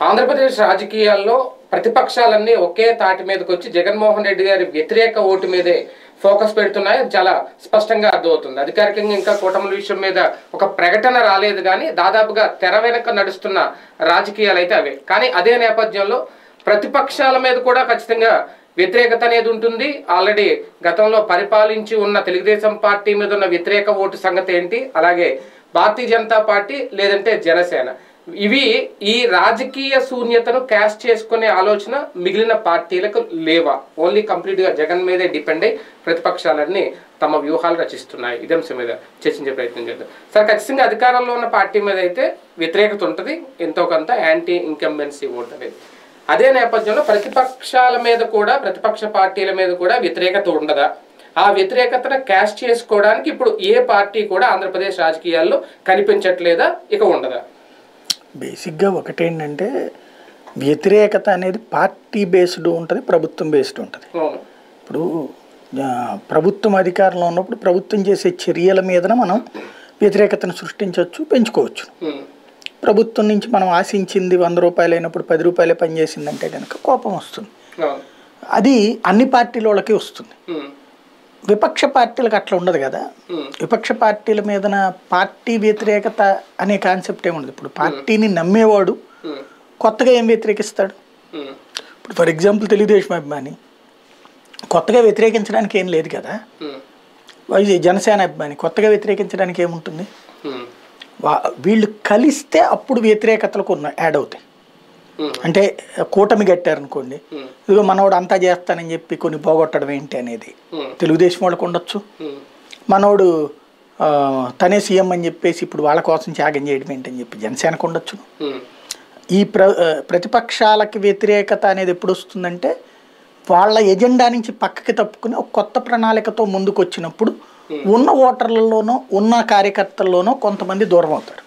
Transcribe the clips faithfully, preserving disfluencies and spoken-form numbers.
ఆంధ్రప్రదేశ్ రాజకీయాల్లో ప్రతిపక్షాలన్నీ ఒకే తాటి మీదకి వచ్చి జగన్మోహన్ రెడ్డి గారి వ్యతిరేక ఓటు మీదే ఫోకస్ పెడుతున్నాయి. చాలా స్పష్టంగా అర్థమవుతుంది. అధికారికంగా ఇంకా కూటముల విషయం మీద ఒక ప్రకటన రాలేదు, కానీ దాదాపుగా తెర వెనక నడుస్తున్న రాజకీయాలు అయితే అవే. కానీ అదే నేపథ్యంలో ప్రతిపక్షాల మీద కూడా ఖచ్చితంగా వ్యతిరేకత అనేది ఉంటుంది. ఆల్రెడీ గతంలో పరిపాలించి ఉన్న తెలుగుదేశం పార్టీ మీద ఉన్న వ్యతిరేక ఓటు సంగతి ఏంటి, అలాగే భారతీయ జనతా పార్టీ లేదంటే జనసేన, ఇవి ఈ రాజకీయ శూన్యతను క్యాష్ చేసుకునే ఆలోచన మిగిలిన పార్టీలకు లేవా? ఓన్లీ కంప్లీట్గా జగన్ మీదే డిపెండ్ అయ్యి ప్రతిపక్షాలన్నీ తమ వ్యూహాలు రచిస్తున్నాయి. ఇదే అంశం మీద చర్చించే ప్రయత్నం చేద్దాం. సార్, ఖచ్చితంగా అధికారంలో ఉన్న పార్టీ మీద అయితే వ్యతిరేకత ఉంటుంది, ఎంతో కొంత యాంటీ ఇన్కంబెన్సీ ఓట్ అనేది. అదే నేపథ్యంలో ప్రతిపక్షాల మీద కూడా, ప్రతిపక్ష పార్టీల మీద కూడా వ్యతిరేకత ఉండదా? ఆ వ్యతిరేకతను క్యాష్ చేసుకోవడానికి ఇప్పుడు ఏ పార్టీ కూడా ఆంధ్రప్రదేశ్ రాజకీయాల్లో కనిపించట్లేదా, ఇక ఉండదా? బేసిక్గా ఒకటేంటంటే వ్యతిరేకత అనేది పార్టీ బేస్డ్ ఉంటుంది, ప్రభుత్వం బేస్డ్ ఉంటుంది. ఇప్పుడు ప్రభుత్వం అధికారంలో ఉన్నప్పుడు ప్రభుత్వం చేసే చర్యల మీదన మనం వ్యతిరేకతను సృష్టించవచ్చు, పెంచుకోవచ్చు. ప్రభుత్వం నుంచి మనం ఆశించింది వంద రూపాయలు అయినప్పుడు పది రూపాయలే పనిచేసిందంటే కనుక కోపం వస్తుంది. అది అన్ని పార్టీల వాళ్ళకి వస్తుంది. విపక్ష పార్టీలకు అట్లా ఉండదు కదా. విపక్ష పార్టీల మీదన పార్టీ వ్యతిరేకత అనే కాన్సెప్ట్ ఏముండదు. ఇప్పుడు పార్టీని నమ్మేవాడు కొత్తగా ఏం వ్యతిరేకిస్తాడు? ఇప్పుడు ఫర్ ఎగ్జాంపుల్ తెలుగుదేశం అభిమాని కొత్తగా వ్యతిరేకించడానికి ఏం లేదు కదా. జనసేన అభిమాని కొత్తగా వ్యతిరేకించడానికి ఏముంటుంది? వా వీళ్ళు కలిస్తే అప్పుడు వ్యతిరేకతలకు ఉన్న యాడ్ అవుతాయి. అంటే కూటమి కట్టారనుకోండి, ఇదిగో మనోడు అంతా చేస్తానని చెప్పి కొన్ని పోగొట్టడం ఏంటి అనేది తెలుగుదేశం వాళ్ళకు ఉండొచ్చు. మనోడు తనే సీఎం అని చెప్పేసి ఇప్పుడు వాళ్ళ కోసం త్యాగం చేయడం ఏంటని చెప్పి జనసేనకు ఉండొచ్చు. ఈ ప్ర ప్రతిపక్షాలకి వ్యతిరేకత అనేది ఎప్పుడు వస్తుందంటే వాళ్ళ ఎజెండా నుంచి పక్కకి తప్పుకుని ఒక కొత్త ప్రణాళికతో ముందుకు వచ్చినప్పుడు ఉన్న ఓటర్లలోనో ఉన్న కార్యకర్తల్లోనో కొంతమంది దూరం అవుతారు.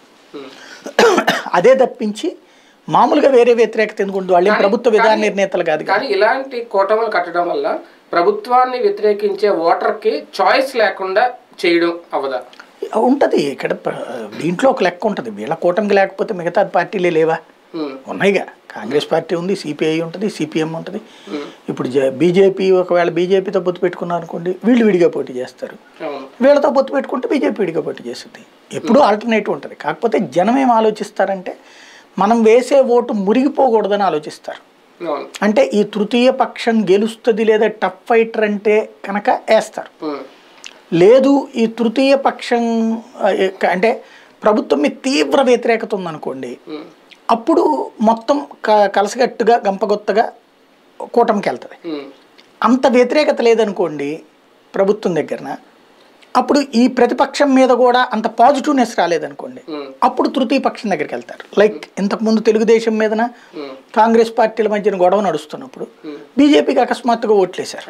అదే తప్పించి మామూలుగా వేరే వ్యతిరేకత ఎందుకుంటుంది? వాళ్ళు ప్రభుత్వ విధాన నిర్ణేతలు కాదు. కానీ ఇలాంటి కూటములు కట్టడం వల్ల ప్రభుత్వాన్ని వ్యతిరేకించే ఓటర్కి చాయిస్ లేకుండా చేయడం అవదా? ఉంటుంది. ఇక్కడ దీంట్లో ఒక లెక్క ఉంటుంది. వీళ్ళ కూటమికి లేకపోతే మిగతా పార్టీలే లేవా? ఉన్నాయిగా. కాంగ్రెస్ పార్టీ ఉంది, సిపిఐ ఉంటుంది, సిపిఎం ఉంటుంది. ఇప్పుడు బీజేపీ ఒకవేళ బీజేపీతో పొత్తు పెట్టుకున్నారు అనుకోండి, వీళ్ళు విడిగా పోటీ చేస్తారు. వీళ్ళతో పొత్తు పెట్టుకుంటే బీజేపీ విడిగా పోటీ చేస్తుంది. ఎప్పుడూ ఆల్టర్నేటివ్ ఉంటుంది. కాకపోతే జనం ఏం ఆలోచిస్తారంటే మనం వేసే ఓటు మురిగిపోకూడదని ఆలోచిస్తారు. అంటే ఈ తృతీయ పక్షం గెలుస్తుంది లేదా టఫ్ ఫైటర్ అంటే కనుక వేస్తారు. లేదు ఈ తృతీయ పక్షం అంటే ప్రభుత్వం మీద తీవ్ర వ్యతిరేకత ఉందనుకోండి, అప్పుడు మొత్తం కలసగట్టుగా గంపగొత్తగా కూటమికి వెళ్తుంది. అంత వ్యతిరేకత లేదనుకోండి ప్రభుత్వం దగ్గరన, అప్పుడు ఈ ప్రతిపక్షం మీద కూడా అంత పాజిటివ్నెస్ రాలేదనుకోండి, అప్పుడు తృతీయ పక్షం దగ్గరికి వెళ్తారు. లైక్ ఇంతకుముందు తెలుగుదేశం మీదన కాంగ్రెస్ పార్టీల మధ్యన గొడవ నడుస్తున్నప్పుడు బీజేపీకి అకస్మాత్తుగా ఓట్లేశారు.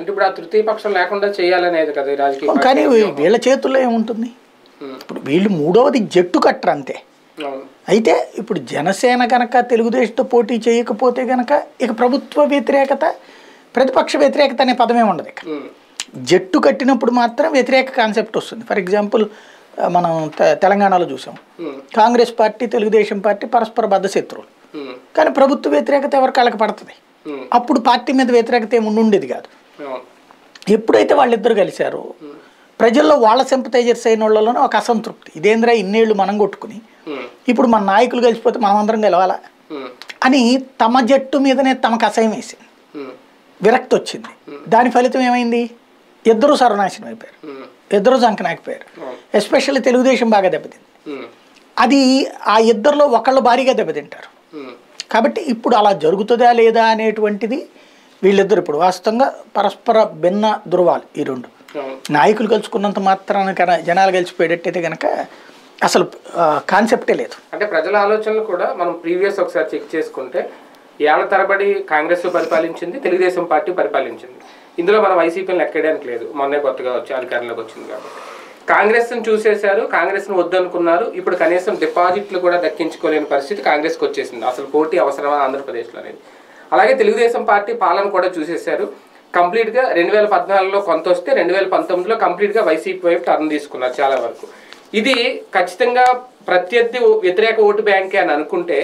కానీ వీళ్ళ చేతుల్లో ఏముంటుంది? ఇప్పుడు వీళ్ళు మూడవది జట్టు కట్టరు అంతే. అయితే ఇప్పుడు జనసేన కనుక తెలుగుదేశంతో పోటీ చేయకపోతే కనుక ఇక ప్రభుత్వ వ్యతిరేకత ప్రతిపక్ష వ్యతిరేకత అనే పదమే ఉండదు. ఇక జట్టు కట్టినప్పుడు మాత్రం వ్యతిరేక కాన్సెప్ట్ వస్తుంది. ఫర్ ఎగ్జాంపుల్ మనం తెలంగాణలో చూసాం, కాంగ్రెస్ పార్టీ తెలుగుదేశం పార్టీ పరస్పర బద్ధ శత్రువులు, కానీ ప్రభుత్వ వ్యతిరేకత ఎవరి కాళ్ళకి పడుతుంది. అప్పుడు పార్టీ మీద వ్యతిరేకత ఏమి ఉండేది కాదు. ఎప్పుడైతే వాళ్ళిద్దరు కలిశారో ప్రజల్లో వాళ్ళ సింపథైజర్స్ అయిన వాళ్ళలోనే ఒక అసంతృప్తి, ఇదేంద్రా ఇన్నేళ్ళు మనం కొట్టుకుని ఇప్పుడు మన నాయకులు కలిసిపోతే మనం అందరం గెలవాలా అని తమ జట్టు మీదనే తమకు అసహ్యం వేసింది, విరక్తి వచ్చింది. దాని ఫలితం ఏమైంది? ఇద్దరు సర్వనాశనం అయిపోయారు, ఇద్దరు జంకనాకపోయారు. ఎస్పెషల్లీ తెలుగుదేశం బాగా దెబ్బతింది. అది ఆ ఇద్దరిలో ఒకళ్ళు భారీగా దెబ్బతింటారు. కాబట్టి ఇప్పుడు అలా జరుగుతుందా లేదా అనేటువంటిది వీళ్ళిద్దరు ఇప్పుడు వాస్తవంగా పరస్పర భిన్న ధృవాలు ఈ రెండు. నాయకులు కలుసుకున్నంత మాత్రాన జనాలు కలిసిపోయేటట్టయితే కనుక అసలు కాన్సెప్టే లేదు. అంటే ప్రజల ఆలోచనలు కూడా మనం ప్రీవియస్ ఒకసారి చెక్ చేసుకుంటే ఏళ్ల తరబడి కాంగ్రెస్ పరిపాలించింది, తెలుగుదేశం పార్టీ పరిపాలించింది. ఇందులో మనం వైసీపీని ఎక్కడానికి లేదు, మొన్నే కొత్తగా వచ్చి అధికారంలోకి వచ్చింది కాబట్టి. కాంగ్రెస్ని చూసేశారు, కాంగ్రెస్ను వద్దనుకున్నారు. ఇప్పుడు కనీసం డిపాజిట్లు కూడా దక్కించుకోలేని పరిస్థితి కాంగ్రెస్కి వచ్చేసింది. అసలు పోటీ అవసరమా ఆంధ్రప్రదేశ్లో అనేది. అలాగే తెలుగుదేశం పార్టీ పాలన కూడా చూసేశారు. కంప్లీట్గా రెండు వేల పద్నాలుగులో కొంత వస్తే రెండు వేల పంతొమ్మిదిలో కంప్లీట్గా వైసీపీ వైపు టర్న్ తీసుకున్నారు చాలా వరకు. ఇది ఖచ్చితంగా ప్రత్యర్థి వ్యతిరేక ఓటు బ్యాంకే అని అనుకుంటే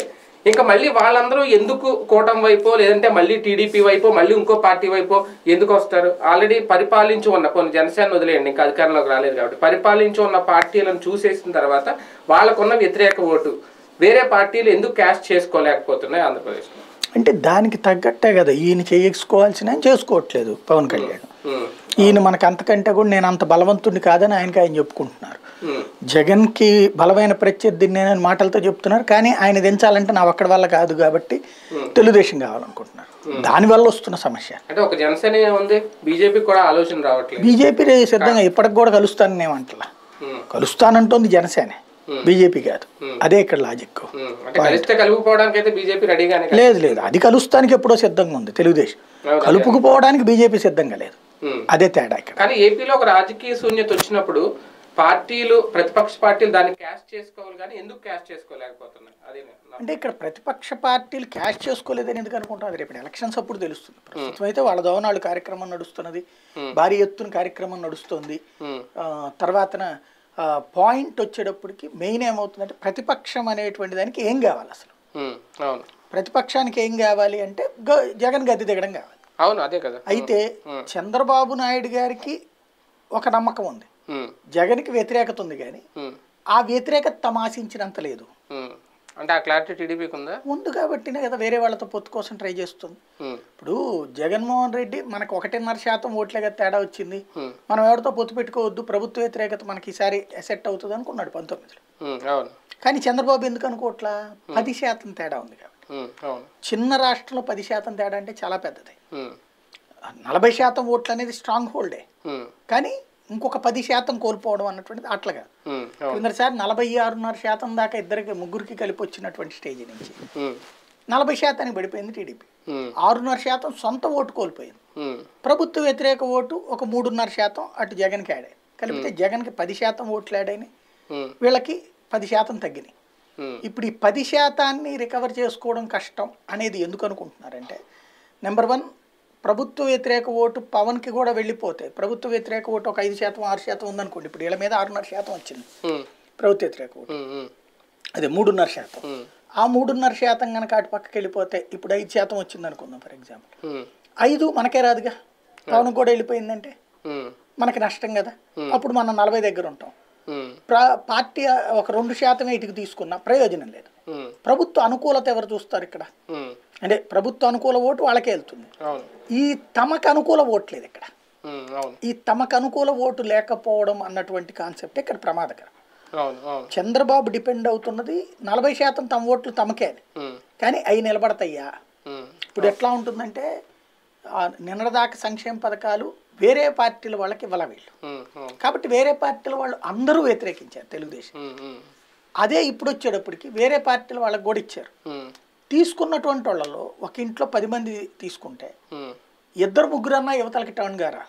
ఇంకా మళ్ళీ వాళ్ళందరూ ఎందుకు కూటమి వైపు లేదంటే మళ్ళీ టీడీపీ వైపు మళ్ళీ ఇంకో పార్టీ వైపు ఎందుకు వస్తారు? ఆల్రెడీ పరిపాలించి ఉన్న కొన్ని జనసేన వదిలేయండి, ఇంకా అధికారంలోకి రాలేదు కాబట్టి పరిపాలించి ఉన్న పార్టీలను చూసేసిన తర్వాత వాళ్ళకున్న వ్యతిరేక ఓటు వేరే పార్టీలు ఎందుకు క్యాష్ చేసుకోలేకపోతున్నాయి ఆంధ్రప్రదేశ్లో? అంటే దానికి తగ్గట్టే కదా ఈయన చేసుకోవాల్సిన ఆయన చేసుకోవట్లేదు పవన్ కళ్యాణ్. ఈయన మనకు అంతకంటే కూడా నేను అంత బలవంతుడిని కాదని ఆయనకి ఆయన చెప్పుకుంటున్నారు. జగన్కి బలమైన ప్రత్యర్థిని నేనని మాటలతో చెప్తున్నారు, కానీ ఆయన దించాలంటే నా ఒక్కడి వల్ల కాదు కాబట్టి తెలుగుదేశం కావాలనుకుంటున్నారు. దానివల్ల వస్తున్న సమస్య. అంటే ఒక జనసేన ఉంది, బీజేపీ కూడా ఆలోచన రావట్లేదు. బీజేపీ సిద్ధంగా ఇప్పటికి కూడా కలుస్తానని ఏమంటలా, కలుస్తానంటోంది జనసేనే, బీజేపీ కాదు. అదే ఇక్కడ లాజిక్. లేదు లేదు అది కలుస్తానికి ఎప్పుడో సిద్ధంగా ఉంది తెలుగుదేశం, కలుపుకుపోవడానికి బీజేపీ సిద్ధంగా లేదు. అదే తేడా ఇక్కడ. కానీ ఏపీలో ఒక రాజకీయ శూన్యత వచ్చినప్పుడు పార్టీలు ప్రతిపక్ష పార్టీలు దాన్ని క్యాష్ చేసుకోవాలి, కానీ ఎందుకు క్యాష్ చేసుకోలేకపోతున్నాయి? అదే అంటే ఇక్కడ ప్రతిపక్ష పార్టీలు క్యాష్ చేసుకోలేదని ఎందుకు అనుకుంటున్నారు? రేపు ఎలక్షన్స్ అప్పుడు తెలుస్తుంది. ప్రస్తుతం అయితే వాళ్ళ దోనాళ్ళు కార్యక్రమం నడుస్తున్నది, భారీ ఎత్తున కార్యక్రమం నడుస్తుంది. తర్వాతన పాయింట్ వచ్చేటప్పటికి మెయిన్ ఏమవుతుందంటే ప్రతిపక్షం అనేటువంటి దానికి ఏం కావాలి అసలు? ప్రతిపక్షానికి ఏం కావాలి అంటే జగన్ గద్దె దిగడం కావాలి. అవును, అదే కదా. అయితే చంద్రబాబు నాయుడు గారికి ఒక నమ్మకం ఉంది, జగన్కి వ్యతిరేకత ఉంది, కానీ ఆ వ్యతిరేకత తమ ఆశించినంత లేదు. అంటే ఆ క్లారిటీ టీడీపీకి ఉందా? ఉంది కాబట్టినే కదా వేరే వాళ్ళతో పొత్తు కోసం ట్రై చేస్తుంది. ఇప్పుడు జగన్మోహన్ రెడ్డి మనకు ఒకటిన్నర శాతం ఓట్లేగా తేడా వచ్చింది, మనం ఎవరితో పొత్తు పెట్టుకోవద్దు, ప్రభుత్వ వ్యతిరేకత మనకి ఈసారి ఎసెట్ అవుతుంది అనుకున్నాడు పంతొమ్మిదిలో. కానీ చంద్రబాబు ఎందుకు అనుకోవట్లా? పది శాతం తేడా ఉంది కాబట్టి. చిన్న రాష్ట్రంలో పది శాతం తేడా అంటే చాలా పెద్దది. నలభై శాతం ఓట్లు అనేది స్ట్రాంగ్ హోల్డే, కానీ ఇంకొక పది శాతం కోల్పోవడం అన్నటువంటిది అట్లాగా. కిందసారి నలభై ఆరున్నర శాతం దాకా ఇద్దరికి ముగ్గురికి కలిపి వచ్చినటువంటి స్టేజ్ నుంచి నలభై శాతానికి పడిపోయింది టీడీపీ. ఆరున్నర శాతం సొంత ఓటు కోల్పోయింది. ప్రభుత్వ వ్యతిరేక ఓటు ఒక మూడున్నర శాతం అటు జగన్కి యాడ్ అయ్యింది. కలిపితే జగన్కి పది శాతం ఓట్లు యాడ్ అయినాయి, వీళ్ళకి పది శాతం తగ్గినాయి. ఇప్పుడు ఈ పది శాతాన్ని రికవర్ చేసుకోవడం కష్టం అనేది ఎందుకు అనుకుంటున్నారంటే, నెంబర్ వన్ ప్రభుత్వ వ్యతిరేక ఓటు పవన్కి కూడా వెళ్ళిపోతే, ప్రభుత్వ వ్యతిరేక ఓటు ఒక ఐదు శాతం ఆరు శాతం ఉందనుకోండి, ఇప్పుడు వీళ్ళ మీద ఆరున్నర శాతం వచ్చింది ప్రభుత్వ వ్యతిరేక ఓటు, అదే మూడున్నర శాతం. ఆ మూడున్నర శాతం కనుక అటు పక్కకి వెళ్ళిపోతే ఇప్పుడు ఐదు శాతం వచ్చింది అనుకుందాం ఫర్ ఎగ్జాంపుల్, ఐదు మనకే రాదుగా, పవన్ కూడా వెళ్ళిపోయిందంటే మనకి నష్టం కదా. అప్పుడు మనం నలభై దగ్గర ఉంటాం. పార్టీ ఒక రెండు శాతమే ఇటుకు తీసుకున్నా ప్రయోజనం లేదు. ప్రభుత్వ అనుకూలత ఎవరు చూస్తారు ఇక్కడ? అంటే ప్రభుత్వ అనుకూల ఓటు వాళ్ళకే వెళ్తుంది. ఈ తమకు అనుకూల ఓటు లేదు ఇక్కడ. ఈ తమకు అనుకూల ఓటు లేకపోవడం అన్నటువంటి కాన్సెప్ట్ ఇక్కడ ప్రమాదకరం. చంద్రబాబు డిపెండ్ అవుతున్నది నలభై శాతం తమ ఓట్లు తమకే, కానీ అవి నిలబడతాయా? ఇప్పుడు ఎట్లా ఉంటుందంటే నిన్నటిదాకా సంక్షేమ పథకాలు వేరే పార్టీల వాళ్ళకి ఇవ్వాల వీళ్ళు, కాబట్టి వేరే పార్టీల వాళ్ళు అందరూ వ్యతిరేకించారు తెలుగుదేశం. అదే ఇప్పుడు వచ్చేటప్పటికి వేరే పార్టీల వాళ్ళకి కూడా ఇచ్చారు. తీసుకున్నటువంటి వాళ్ళలో ఒక ఇంట్లో పది మంది తీసుకుంటే ఇద్దరు ముగ్గురు అన్నా యువతలకి టర్న్ గారా,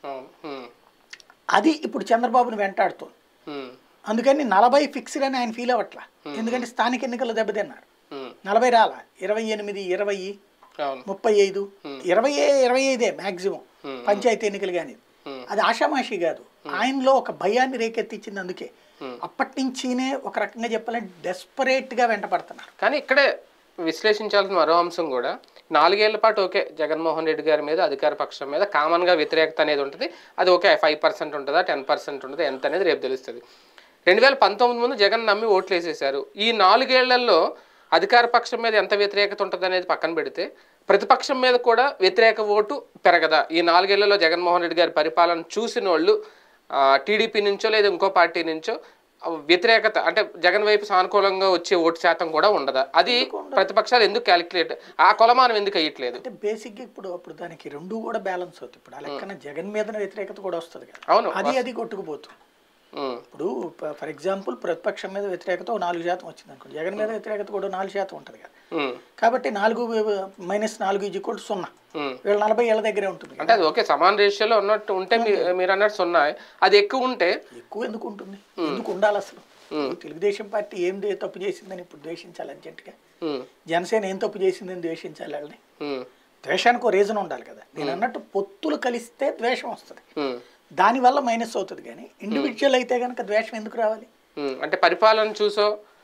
అది ఇప్పుడు చంద్రబాబుని వెంటాడుతుంది. అందుకని నలభై ఫిక్స్డ్ అని ఆయన ఫీల్ అవ్వట్లా, ఎందుకంటే స్థానిక ఎన్నికల్లో దెబ్బతిన్నారు. నలభై రాలా, ఇరవై ఎనిమిది ఇరవై ముప్పై ఐదు ఇరవై ఇరవై ఐదే మ్యాక్సిమం పంచాయతీ ఎన్నికలు. కానీ అది ఆషామాషి కాదు, ఆయనలో ఒక భయాన్ని రేకెత్తించింది. అందుకే అప్పటి నుంచినే ఒక రకంగా చెప్పాలంటే డెస్పరేట్ గా వెంట పడుతున్నారు. కానీ ఇక్కడే విశ్లేషించాల్సిన మరో అంశం కూడా, నాలుగేళ్ల పాటు ఓకే జగన్మోహన్ రెడ్డి గారి మీద అధికార పక్షం మీద కామన్ గా వ్యతిరేకత అనేది ఉంటుంది, అది ఓకే ఫైవ్ పర్సెంట్ ఉంటుందా టెన్ పర్సెంట్ ఉంటుందా ఎంత అనేది రేపు తెలుస్తుంది. రెండు వేల పంతొమ్మిది ముందు జగన్ నమ్మి ఓట్లు వేసేసారు. ఈ నాలుగేళ్లలో అధికార పక్షం మీద ఎంత వ్యతిరేకత ఉంటుంది అనేది పక్కన పెడితే ప్రతిపక్షం మీద కూడా వ్యతిరేక ఓటు పెరగదా? ఈ నాలుగేళ్లలో జగన్మోహన్ రెడ్డి గారి పరిపాలన చూసిన వాళ్ళు టీడీపీ నుంచో లేదా ఇంకో పార్టీ నుంచో వ్యతిరేకత అంటే జగన్ వైపు సానుకూలంగా వచ్చే ఓటు శాతం కూడా ఉండదా? అది ప్రతిపక్షాలు ఎందుకు క్యాలిక్యులేట్, ఆ కొలమానం ఎందుకు అయ్యట్లేదు? అంటే బేసిక్గా ఇప్పుడు అప్పుడు దానికి రెండు కూడా బ్యాలెన్స్ అవుతుంది. ఇప్పుడు ఆ లెక్కన జగన్ మీద వ్యతిరేకత కూడా వస్తుంది కదా. అవును, అది అది కొట్టుకుపోతుంది. ఇప్పుడు ఫర్ ఎగ్జాంపుల్ ప్రతిపక్షం మీద వ్యతిరేకత నాలుగు శాతం వచ్చింది అనుకోండి, జగన్ మీద వ్యతిరేకత కూడా నాలుగు శాతం ఉంటుంది కదా. కాబట్టి నాలుగు మైనస్ నాలుగు ఈజ్ ఈక్వల్ టు సున్నా, వీళ్ళ నలభై ఏళ్ళ దగ్గరే ఉంటుంది. అంటే అది ఓకే సమాన రేషియోలో ఉన్నట్టు ఉంటే మీరు అన్నట్టు సున్నా, అది ఎక్కువ ఉంటే ఎక్కువ ఎందుకు ఉంటుంది, ఎందుకు ఉండాలి అసలు? తెలుగుదేశం పార్టీ ఏం తప్పు చేసిందని ఇప్పుడు ద్వేషించాలి అర్జెంట్గా? జనసేన ఏం తప్పు చేసిందని ద్వేషించాలి వాళ్ళని? ద్వేషానికి ఒక రీజన్ ఉండాలి కదా. నేను అన్నట్టు పొత్తులు కలిస్తే ద్వేషం వస్తుంది, దానివల్ల మైనస్ అవుతుంది. కానీ ఇండివిజువల్ అయితే కనుక ద్వేషం ఎందుకు రావాలి? అంటే పరిపాలన చూసో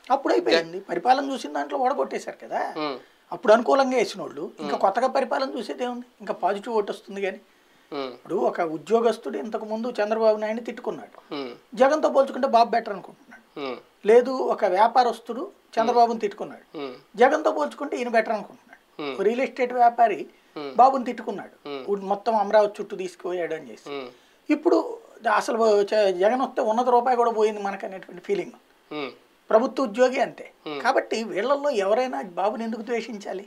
అప్పుడు అయిపోయింది. పరిపాలన చూసిన దాంట్లో ఓడగొట్టేశారు కదా. అప్పుడు అనుకూలంగా వేసిన వాళ్ళు ఇంకా కొత్తగా పరిపాలన చూసేదే ఉంది, ఇంకా పాజిటివ్ ఓటు వస్తుంది. కానీ ఇప్పుడు ఒక ఉద్యోగస్తుడు ఇంతకు ముందు చంద్రబాబు నాయుడిని తిట్టుకున్నాడు, జగన్తో పోల్చుకుంటే బాబు బెటర్ అనుకుంటున్నాడు. లేదు ఒక వ్యాపారస్తుడు చంద్రబాబుని తిట్టుకున్నాడు, జగన్తో పోల్చుకుంటే ఈయన బెటర్ అనుకుంటున్నాడు. రియల్ ఎస్టేట్ వ్యాపారి బాబుని తిట్టుకున్నాడు, మొత్తం అమరావతి చుట్టూ తీసుకుపోయాడు అని చేసి. ఇప్పుడు అసలు జగన్ వస్తే ఉన్నత రూపాయి కూడా పోయింది మనకు అనేటువంటి ఫీలింగ్. ప్రభుత్వ ఉద్యోగి అంతే. కాబట్టి వీళ్ళల్లో ఎవరైనా బాబుని ఎందుకు ద్వేషించాలి?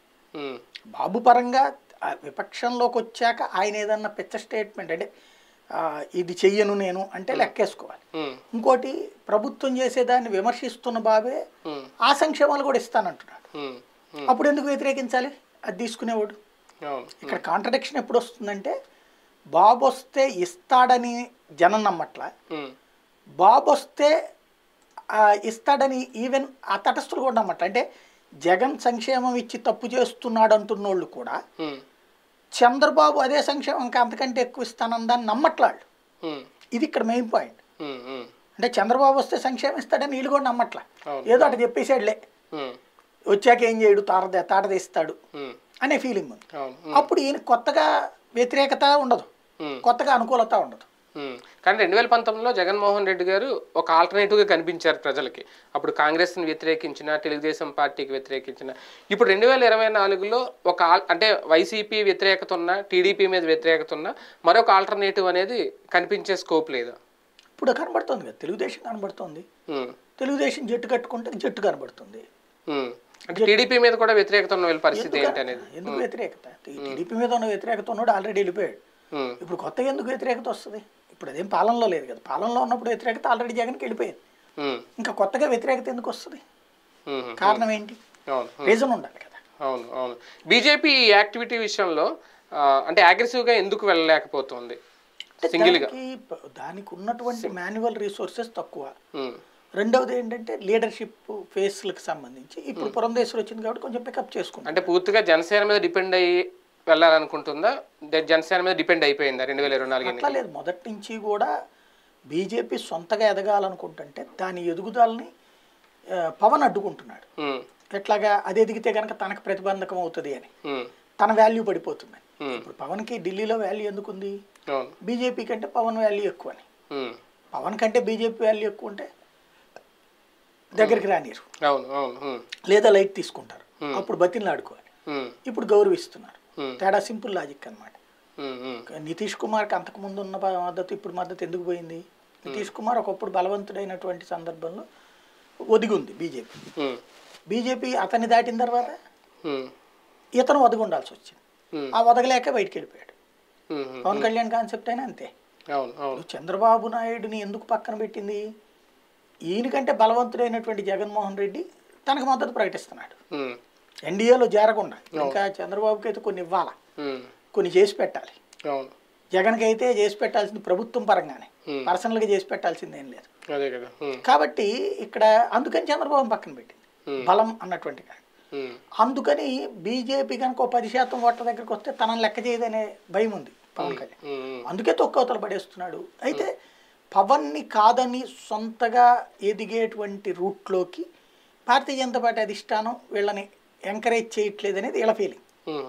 బాబు పరంగా విపక్షంలోకి వచ్చాక ఆయన ఏదన్నా పెద్ద స్టేట్మెంట్ అంటే ఇది చెయ్యను నేను అంటే లెక్కేసుకోవాలి. ఇంకోటి ప్రభుత్వం చేసేదాన్ని విమర్శిస్తున్న బాబే ఆ సంక్షేమాలు కూడా ఇస్తానంటున్నాడు. అప్పుడు ఎందుకు వ్యతిరేకించాలి? అది తీసుకునేవాడు. ఇక్కడ కాంట్రడిక్షన్ ఎప్పుడు వస్తుందంటే బాబు వస్తే ఇస్తాడని జనం నమ్మట్ల, బాబు వస్తే ఇస్తాడని ఈవెన్ ఆ తటస్థులు కూడా నమ్మట్ల. అంటే జగన్ సంక్షేమం ఇచ్చి తప్పు చేస్తున్నాడు అంటున్నోళ్ళు కూడా చంద్రబాబు అదే సంక్షేమం ఇంకా అంతకంటే ఎక్కువ ఇస్తానని నమ్మట్లాళ్ళు. ఇది ఇక్కడ మెయిన్ పాయింట్. అంటే చంద్రబాబు వస్తే సంక్షేమం ఇస్తాడని వీళ్ళు కూడా నమ్మట్లా, ఏదో అటు చెప్పేసాడులే వచ్చాక ఏం చేయడు తాట తాట తీస్తాడు అనే ఫీలింగ్ ఉంది. అప్పుడు ఈయన కొత్తగా వ్యతిరేకత ఉండదు, కొత్తగా అనుకూలత ఉండదు. కానీ రెండు వేల పంతొమ్మిదిలో జగన్మోహన్ రెడ్డి గారు ఒక ఆల్టర్నేటివ్గా కనిపించారు ప్రజలకి. అప్పుడు కాంగ్రెస్ని వ్యతిరేకించిన, తెలుగుదేశం పార్టీకి వ్యతిరేకించిన. ఇప్పుడు రెండు వేల ఇరవై నాలుగులో ఒక అంటే వైసీపీ వ్యతిరేకత ఉన్న, టీడీపీ మీద వ్యతిరేకత ఉన్న మరొక ఆల్టర్నేటివ్ అనేది కనిపించే స్కోప్ లేదా? ఇప్పుడు కనబడుతుంది కదా, తెలుగుదేశం కనబడుతుంది. తెలుగుదేశం జట్టు కట్టుకుంటే జట్టు కనబడుతుంది. అంటే టీడీపీ మీద కూడా వ్యతిరేకత ఉన్న పరిస్థితి ఏంటి అనేది? ఎందుకు వ్యతిరేకత? టీడీపీ మీద ఉన్న వ్యతిరేకత ఉన్నాడు ఆల్రెడీ వెళ్ళిపోయాడు. ఇప్పుడు కొత్తగా ఎందుకు వ్యతిరేకత వస్తుంది? ఇప్పుడు అదేం పాలనలో లేదు కదా. పాలనలో ఉన్నప్పుడు వ్యతిరేకత ఆల్రెడీ జగన్కి వెళ్ళిపోయింది. ఇంకా కొత్తగా వ్యతిరేకత ఎందుకు వస్తుంది? కారణం ఏంటి? రీజన్ ఉండాలి కదా. అవును అవును బీజేపీ యాక్టివిటీ విషయంలో అంటే అగ్రెసివ్గా ఎందుకు వెళ్ళలేకపోతుంది? సింగిల్గా దానికి ఉన్నటువంటి మాన్యువల్ రిసోర్సెస్ తక్కువ. రెండవది ఏంటంటే లీడర్షిప్ ఫేస్లకు సంబంధించి ఇప్పుడు పురంధేశ్వరి వచ్చింది కాబట్టి కొంచెం పికప్ చేసుకుంది. అంటే పూర్తిగా జనసేన మీద డిపెండ్ అయ్యి వెళ్ళాలనుకుంటుందా? జనసేన మీద డిపెండ్ అయిపోయిందా రెండు వేల ఇరవై నాలుగు? అట్లా లేదు, మొదటి నుంచి కూడా బీజేపీ సొంతగా ఎదగాలనుకుంటుంటే దాని ఎదుగుదలని పవన్ అడ్డుకుంటున్నాడు. ఎట్లాగా అది ఎదిగితే కనుక తనకు ప్రతిబంధకం అవుతుంది అని, తన వాల్యూ పడిపోతుందని. ఇప్పుడు పవన్కి ఢిల్లీలో వాల్యూ ఎందుకుంది? బీజేపీ కంటే పవన్ వాల్యూ ఎక్కువ అని. పవన్ కంటే బీజేపీ వాల్యూ ఎక్కువ ఉంటే దగ్గరికి రానిరు, లేదా లైట్ తీసుకుంటారు, అప్పుడు బతిని ఆడుకోవాలి. ఇప్పుడు గౌరవిస్తున్నారు. తేడా సింపుల్ లాజిక్ అనమాట. నితీష్ కుమార్కి అంతకుముందు ఉన్న మద్దతు ఇప్పుడు మద్దతు ఎందుకు పోయింది? నితీష్ కుమార్ ఒకప్పుడు బలవంతుడైనటువంటి సందర్భంలో ఒదిగి ఉంది బీజేపీ. బీజేపీ అతన్ని దాటిన తర్వాత ఇతను ఒదిగి ఉండాల్సి వచ్చింది. ఆ ఒదగలేక బయటికి వెళ్ళిపోయాడు. పవన్ కళ్యాణ్ కాన్సెప్ట్ అయినా అంతే. చంద్రబాబు నాయుడుని ఎందుకు పక్కన పెట్టింది? ఈయనకంటే బలవంతుడైనటువంటి జగన్మోహన్ రెడ్డి తనకు మద్దతు ప్రకటిస్తున్నాడు. ఎన్డీఏలో చేరకుండా ఇంకా చంద్రబాబుకి అయితే కొన్ని ఇవ్వాలా, కొన్ని చేసి పెట్టాలి. జగన్కి అయితే చేసి పెట్టాల్సింది ప్రభుత్వం పరంగానే, పర్సనల్గా చేసి పెట్టాల్సింది ఏం లేదు. కాబట్టి ఇక్కడ అందుకని చంద్రబాబు పక్కన పెట్టింది బలం అన్నటువంటి. అందుకని బీజేపీ కనుక పది శాతం ఓట్ల దగ్గరికి వస్తే తనని లెక్క చేయదనే భయం ఉంది పవన్ కళ్యాణ్. అందుకే తొక్కవతలు పడేస్తున్నాడు. అయితే పవన్ని కాదని సొంతగా ఎదిగేటువంటి రూట్లోకి భారతీయ జనతా పార్టీ అధిష్టానం వీళ్ళని ఎంకరేజ్ చేయట్లేదు అనేది వీళ్ళ ఫీలింగ్.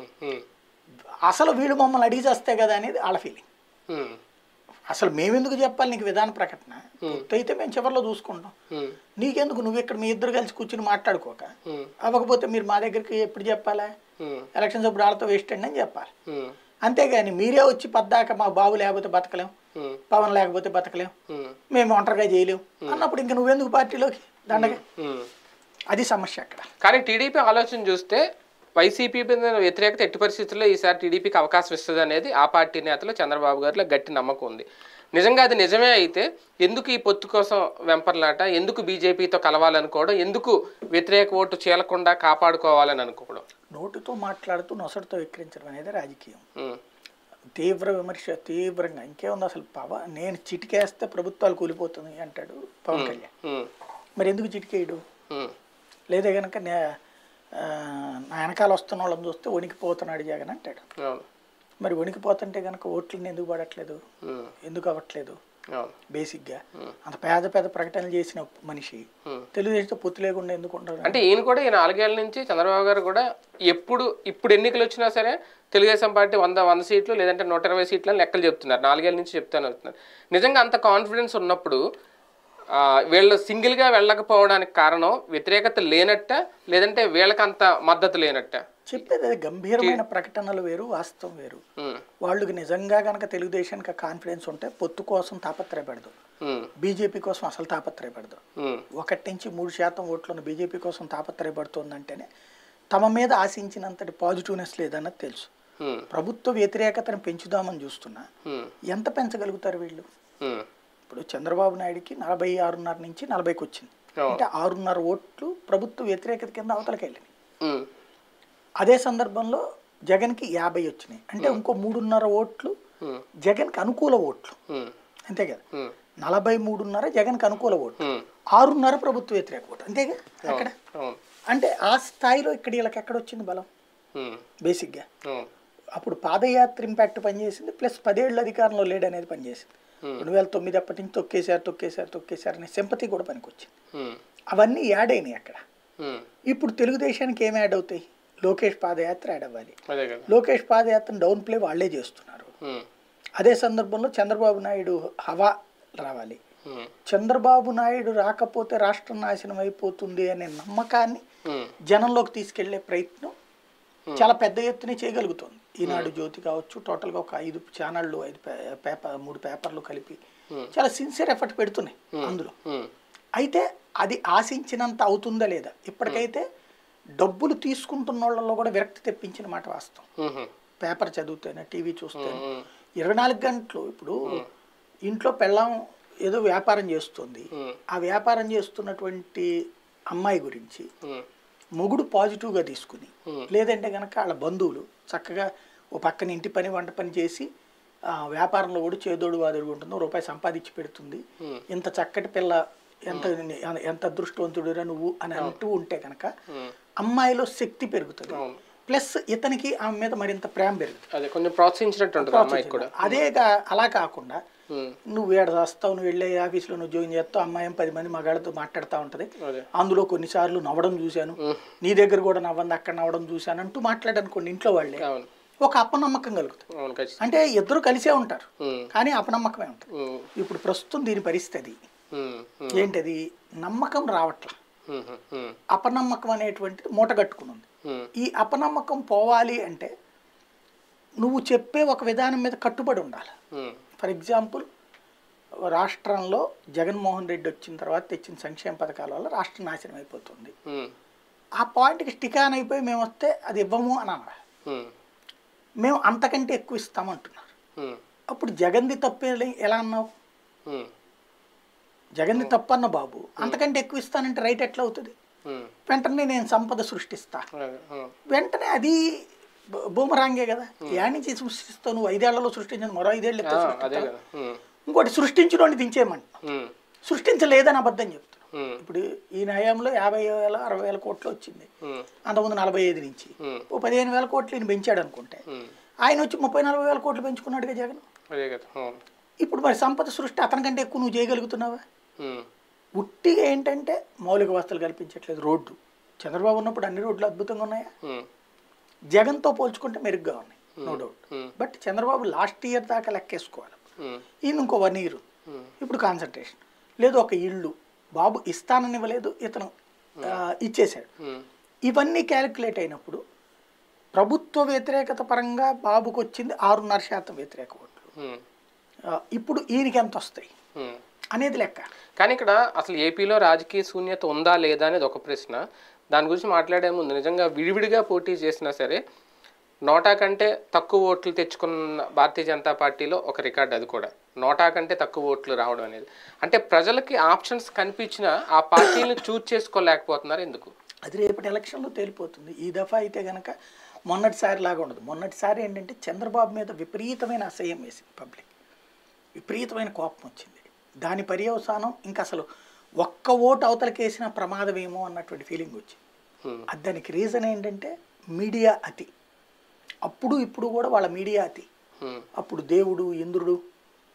అసలు వీళ్ళు మమ్మల్ని అడిగి చేస్తే కదా అనేది వాళ్ళ ఫీలింగ్. అసలు మేమెందుకు చెప్పాలి నీకు విధాన ప్రకటన? అయితే మేము చివరిలో చూసుకుంటాం, నీకెందుకు? నువ్వు ఇక్కడ మీ ఇద్దరు కలిసి కూర్చుని మాట్లాడుకోక అవ్వకపోతే మీరు మా దగ్గరికి ఎప్పుడు చెప్పాలా? ఎలక్షన్స్ అప్పుడు వాళ్ళతో వేస్ట్ అండి అని చెప్పాలి. అంతేగాని మీరే వచ్చి పద్దాక మా బాబు లేకపోతే బతకలేం, పవన్ లేకపోతే బతకలేం, మేము ఒంటరిగా చేయలేం అన్నప్పుడు ఇంక నువ్వెందుకు పార్టీలోకి దండగా? అది సమస్య అక్కడ. కానీ టీడీపీ ఆలోచన చూస్తే వైసీపీ మీద వ్యతిరేకత ఎట్టి పరిస్థితుల్లో ఈసారి టీడీపీకి అవకాశం ఇస్తుంది అనేది ఆ పార్టీ నేతలు చంద్రబాబు గారిలో గట్టి నమ్మకం ఉంది. నిజంగా అది నిజమే అయితే ఎందుకు ఈ పొత్తు కోసం వెంపర్లాట, ఎందుకు బీజేపీతో కలవాలనుకోవడం, ఎందుకు వ్యతిరేక ఓటు చీలకుండా కాపాడుకోవాలని అనుకోవడం? నోటుతో మాట్లాడుతూ నొసటితో విక్రించడం అనేది రాజకీయం. తీవ్ర విమర్శ తీవ్రంగా ఇంకేముంది అసలు. పవన్ నేను చిటికేస్తే ప్రభుత్వాలు కూలిపోతుంది అంటాడు పవన్ కళ్యాణ్. మరి ఎందుకు చిటికేయడు? లేదా కనుక నా వెనకాల వస్తున్న వాళ్ళని చూస్తే వణికిపోతున్నాడు జగన్ అంటాడు. మరి వణికిపోతుంటే కనుక ఓట్లని ఎందుకు పడట్లేదు, ఎందుకు అవ్వట్లేదు? బేసిక్గా అంత పేద పేద ప్రకటనలు చేసిన మనిషి తెలుగుదేశంతో పొత్తు లేకుండా ఎందుకు ఉంటారు? అంటే ఈయన కూడా ఈ నాలుగేళ్ల నుంచి చంద్రబాబు గారు కూడా ఎప్పుడు ఇప్పుడు ఎన్నికలు వచ్చినా సరే తెలుగుదేశం పార్టీ వంద వంద సీట్లు లేదంటే నూట ఇరవై సీట్లని లెక్కలు చెప్తున్నారు, నాలుగేళ్ల నుంచి చెప్తాను అవుతున్నారు. నిజంగా అంత కాన్ఫిడెన్స్ ఉన్నప్పుడు వీళ్ళు సింగిల్గా వెళ్ళకపోవడానికి కారణం వ్యతిరేకత లేనట్ట లేదంటే వీళ్ళకి అంత మద్దతు లేనట్ట? చెప్పేది అది గంభీరమైన ప్రకటనలు వేరు, వాస్తవం వేరు. వాళ్ళకి నిజంగా కనుక తెలుగుదేశానికి కాన్ఫిడెన్స్ ఉంటే పొత్తు కోసం తాపత్రయపడదు, బీజేపీ కోసం అసలు తాపత్రయపడదు. ఒకటి నుంచి మూడు శాతం ఓట్లను బీజేపీ కోసం తాపత్రయపడుతుందంటేనే తమ మీద ఆశించినంతటి పాజిటివ్నెస్ లేదన్నది తెలుసు. ప్రభుత్వ వ్యతిరేకతను పెంచుదామని చూస్తున్నా ఎంత పెంచగలుగుతారు వీళ్ళు? ఇప్పుడు చంద్రబాబు నాయుడికి నలభై ఆరున్నర నుంచి నలభైకి వచ్చింది అంటే ఆరున్నర ఓట్లు ప్రభుత్వ వ్యతిరేకత కింద అవతలకి వెళ్ళినాయి. అదే సందర్భంలో జగన్కి యాభై వచ్చినాయి అంటే ఇంకో మూడున్నర ఓట్లు జగన్కి అనుకూల ఓట్లు, అంతే కదా. నలభై మూడున్నర జగన్కి అనుకూల ఓట్లు, ఆరున్నర ప్రభుత్వ వ్యతిరేక ఓట్లు, అంతేగా. అక్కడ అంటే ఆ స్థాయిలో ఇక్కడ వీళ్ళకి ఎక్కడ వచ్చింది బలం బేసిక్గా? అప్పుడు పాదయాత్ర ఇంపాక్ట్ పనిచేసింది, ప్లస్ పదేళ్ళు అధికారంలో లేడనేది పనిచేసింది. రెండు వేల తొమ్మిది అప్పటి నుంచి తొక్కేశారు తొక్కేశారు తొక్కేశారు అనే సింపతి కూడా పనికొచ్చింది. అవన్నీ యాడ్ అయినాయి అక్కడ. ఇప్పుడు తెలుగుదేశానికి ఏమి యాడ్ అవుతాయి? లోకేష్ పాదయాత్ర యాడ్ అవ్వాలి. లోకేష్ పాదయాత్రను డౌన్ ప్లే వాళ్లే చేస్తున్నారు. అదే సందర్భంలో చంద్రబాబు నాయుడు హవా రావాలి. చంద్రబాబు నాయుడు రాకపోతే రాష్ట్రం నాశనం అయిపోతుంది అనే నమ్మకాన్ని జనంలోకి తీసుకెళ్లే ప్రయత్నం చాలా పెద్ద ఎత్తున చేయగలుగుతుంది. ఈనాడు జ్యోతి కావచ్చు, టోటల్గా ఒక ఐదు ఛానళ్ళు ఐదు పేపర్ మూడు పేపర్లు కలిపి చాలా సిన్సియర్ ఎఫర్ట్ పెడుతున్నాయి అందులో. అయితే అది ఆశించినంత అవుతుందా లేదా? ఇప్పటికైతే డబ్బులు తీసుకుంటున్న వాళ్ళలో కూడా విరక్తి తెప్పించిన మాట వాస్తవం. పేపర్ చదివితేనే, టీవీ చూస్తేనే ఇరవై నాలుగు గంటలు ఇప్పుడు ఇంట్లో పెళ్ళాం ఏదో వ్యాపారం చేస్తుంది, ఆ వ్యాపారం చేస్తున్నటువంటి అమ్మాయి గురించి మొగుడు పాజిటివ్గా తీసుకుని, లేదంటే కనుక వాళ్ళ బంధువులు చక్కగా ఓ పక్కన ఇంటి పని వంట పని చేసి వ్యాపారంలో కూడా చేదోడు వాదోడు ఉంటుందో రూపాయి సంపాదించి పెడుతుంది, ఇంత చక్కటి పిల్ల ఎంత ఎంత అదృష్టవంతుడురా నువ్వు అని అంటూ ఉంటే కనుక అమ్మాయిలో శక్తి పెరుగుతుంది, ప్లస్ ఇతనికి ఆమె మీద మరింత ప్రేమ పెరుగుతుంది, కొంచెం ప్రోత్సహించినట్టు. అదే అలా కాకుండా నువ్వు ఏడ వస్తావు, నువ్వు వెళ్ళే ఆఫీస్లో నువ్వు ఉద్యోగం చేస్తావు, అమ్మాయి పది మంది మగాళ్ళతో మాట్లాడుతూ ఉంటుంది, అందులో కొన్నిసార్లు నవ్వడం చూశాను, నీ దగ్గర కూడా నవ్వంది అక్కడ నవ్వడం చూశాను అంటూ మాట్లాడనుకోండి, ఇంట్లో వాళ్ళే ఒక అపనమ్మకం కలుగుతుంది. అంటే ఇద్దరు కలిసే ఉంటారు కానీ అపనమ్మకమే ఉంటుంది. ఇప్పుడు ప్రస్తుతం దీని పరిస్థితి ఏంటది? నమ్మకం రావట్లా, అపనమ్మకం అనేటువంటిది మూట కట్టుకుని ఉంది. ఈ అపనమ్మకం పోవాలి అంటే నువ్వు చెప్పే ఒక విధానం మీద కట్టుబడి ఉండాలి. ఫర్ ఎగ్జాంపుల్, రాష్ట్రంలో జగన్మోహన్ రెడ్డి వచ్చిన తర్వాత తెచ్చిన సంక్షేమ పథకాల వల్ల రాష్ట్రం నాశనం అయిపోతుంది, ఆ పాయింట్కి స్టికాన్ అయిపోయి మేము వస్తే అది ఇవ్వము అని అన్నారు. మేము అంతకంటే ఎక్కువ ఇస్తామంటున్నారు. అప్పుడు జగన్ది తప్పే ఎలా అన్నావు? జగన్ది తప్పన్న బాబు, అంతకంటే ఎక్కువ ఇస్తానంటే రైట్ ఎట్లా అవుతుంది? వెంటనే నేను సంపద సృష్టిస్తా, వెంటనే అది బూమరాంగే కదా. యాడ్ నుంచి సృష్టిస్తావు నువ్వు? ఐదేళ్లలో సృష్టించను, మరో ఐదేళ్ళు ఇంకోటి సృష్టించడం దించేయమంట, సృష్టించలేదని అబద్ధం చెప్తాను. ఇప్పుడు ఈ నయంలో యాభై వేల అరవై వేల కోట్లు వచ్చింది, అంతకుముందు నలభై ఐదు నుంచి ఓ పదిహేను వేల కోట్లు ఈయన పెంచాడు అనుకుంటే, ఆయన వచ్చి ముప్పై నలభై వేల కోట్లు పెంచుకున్నాడుగా జగన్. ఇప్పుడు మరి సంపద సృష్టి అతనికంటే ఎక్కువ నువ్వు చేయగలుగుతున్నావా? ఉట్టిగా ఏంటంటే మౌలిక వసతులు కల్పించట్లేదు. రోడ్డు చంద్రబాబు ఉన్నప్పుడు అన్ని రోడ్లు అద్భుతంగా ఉన్నాయా? జగన్తో పోల్చుకుంటే మెరుగ్గా ఉన్నాయి, no doubt. But Chandrababu last year దాకా లెక్కేసుకోవాలి, ఈయన ఇంకో వన్ ఇయర్ ఇప్పుడు కాన్సన్ట్రేషన్ లేదు. ఒక ఇల్లు బాబు ఇస్తానని ఇవ్వలేదు, ఇతను ఇచ్చేశాడు. ఇవన్నీ క్యాలిక్యులేట్ అయినప్పుడు ప్రభుత్వ వ్యతిరేకత పరంగా బాబుకు వచ్చింది ఆరున్నర శాతం వ్యతిరేక ఓట్లు. ఇప్పుడు ఈయనకి ఎంత వస్తాయి అనేది లెక్క. కానీ ఇక్కడ అసలు ఏపీలో రాజకీయ శూన్యత ఉందా లేదా అనేది ఒక ప్రశ్న. దాని గురించి మాట్లాడే ముందు నిజంగా విడివిడిగా పోటీ చేసినా సరే నోటా కంటే తక్కువ ఓట్లు తెచ్చుకున్న భారతీయ జనతా పార్టీలో ఒక రికార్డు, అది కూడా నోటా కంటే తక్కువ ఓట్లు రావడం అనేది. అంటే ప్రజలకి ఆప్షన్స్ కనిపించినా ఆ పార్టీని చూజ్ చేసుకోలేకపోతున్నారు ఎందుకు? అది రేపటి ఎలక్షన్లో తేలిపోతుంది. ఈ దఫా అయితే కనుక మొన్నటిసారి లాగా ఉండదు. మొన్నటిసారి ఏంటంటే చంద్రబాబు మీద విపరీతమైన అసహ్యం వేసింది పబ్లిక్, విపరీతమైన కోపం వచ్చింది. దాని పర్యవసానం ఇంకా అసలు ఒక్క ఓటు అవతలకేసిన ప్రమాదమేమో అన్నటువంటి ఫీలింగ్ వచ్చింది. దానికి రీజన్ ఏంటంటే మీడియా అతి. అప్పుడు ఇప్పుడు కూడా వాళ్ళ మీడియా అతి. అప్పుడు దేవుడు ఇంద్రుడు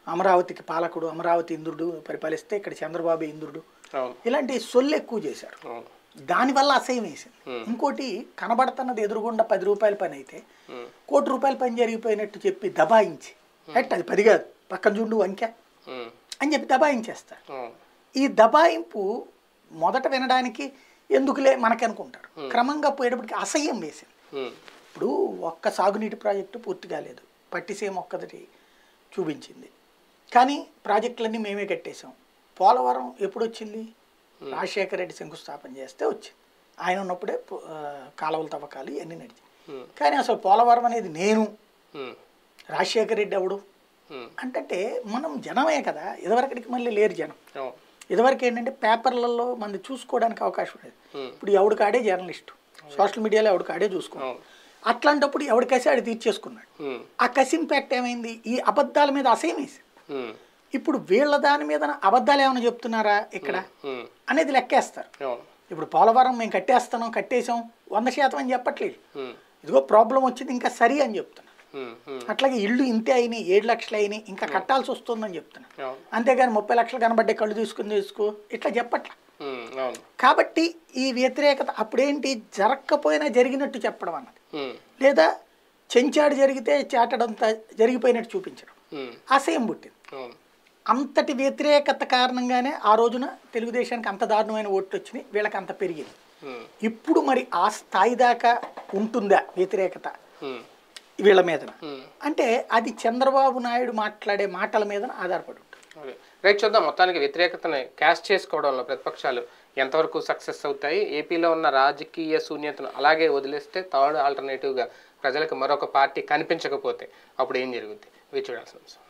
అమరావతికి పాలకుడు, అమరావతి ఇంద్రుడు పరిపాలిస్తే ఇక్కడ చంద్రబాబు ఇంద్రుడు, ఇలాంటి సొల్లు ఎక్కువ చేశారు. దానివల్ల అసహ్యం వేసింది. ఇంకోటి కనబడుతున్నది ఎదురుగుండా పది రూపాయల పని అయితే కోటి రూపాయల పని జరిగిపోయినట్టు చెప్పి దబాయించి, ఎట్ అది పది కాదు పక్కన చూడు అంకె అని చెప్పి దబాయించేస్తారు. ఈ దబాయింపు మొదట వినడానికి ఎందుకులే మనకి అనుకుంటారు, క్రమంగా పోయేటప్పటికి అసహ్యం వేసింది. ఇప్పుడు ఒక్క సాగునీటి ప్రాజెక్టు పూర్తి కాలేదు, పట్టిసీమ ఒక్కటి చూపించింది, కానీ ప్రాజెక్టులన్నీ మేమే కట్టేసాం. పోలవరం ఎప్పుడు వచ్చింది? రాజశేఖర రెడ్డి శంకుస్థాపన చేస్తే వచ్చింది. ఆయన ఉన్నప్పుడే కాలువల తవ్వకాలు ఇవన్నీ నడిచాయి. కానీ అసలు పోలవరం అనేది నేను, రాజశేఖర రెడ్డి ఎవడు అంటే మనం జనమే కదా. ఇదివరకటికి మళ్ళీ లేరు జనం. ఇదివరకు ఏంటంటే పేపర్లలో మనది చూసుకోవడానికి అవకాశం ఉండేది. ఇప్పుడు ఎవడు కాడే జర్నలిస్టు, సోషల్ మీడియాలో ఎవడు కాడే చూసుకున్నాడు. అట్లాంటప్పుడు ఎవడి కసి ఆడు తీర్చేసుకున్నాడు. ఆ కసింపెట్ట ఏమైంది? ఈ అబద్ధాల మీద అసహ్యం వేసి ఇప్పుడు వీళ్ళ దాని మీద అబద్ధాలు ఏమైనా చెప్తున్నారా ఇక్కడ అనేది లెక్కేస్తారు. ఇప్పుడు పోలవరం మేము కట్టేస్తున్నాం, కట్టేసాం వంద శాతం అని చెప్పట్లేదు. ఇదిగో ప్రాబ్లం వచ్చింది ఇంకా సరి అని చెప్తున్నా. అట్లాగే ఇల్లు ఇంతే అయినాయి, ఏడు లక్షలు అయినాయి, ఇంకా కట్టాల్సి వస్తుందని చెప్తున్నా. అంతేగాని ముప్పై లక్షలు కనబడ్డే కళ్ళు తీసుకుని తీసుకో ఇట్లా చెప్పట్లా. కాబట్టి ఈ వ్యతిరేకత అప్పుడేంటి జరగకపోయినా జరిగినట్టు చెప్పడం అన్నది, లేదా చెంచాడు జరిగితే చాటడంతా జరిగిపోయినట్టు చూపించడం, అసహ్యం పుట్టింది. అంతటి వ్యతిరేకత కారణంగానే ఆ రోజున తెలుగుదేశానికి అంత దారుణమైన ఓట్లు వచ్చినాయి, వీళ్ళకి అంత పెరిగింది. ఇప్పుడు మరి ఆ స్థాయి దాకా ఉంటుందా వ్యతిరేకత వీళ్ళ మీద అంటే అది చంద్రబాబు నాయుడు మాట్లాడే మాటల మీద ఆధారపడి ఉంటుంది. రైట్, చూద్దాం. మొత్తానికి వ్యతిరేకతను క్యాష్ చేసుకోవడంలో ప్రతిపక్షాలు ఎంతవరకు సక్సెస్ అవుతాయి, ఏపీలో ఉన్న రాజకీయ శూన్యతను అలాగే వదిలేస్తే థర్డ్ ఆల్టర్నేటివ్గా ప్రజలకు మరొక పార్టీ కనిపించకపోతే అప్పుడు ఏం జరుగుద్ది వేచి చూడాల్సిన అంశం.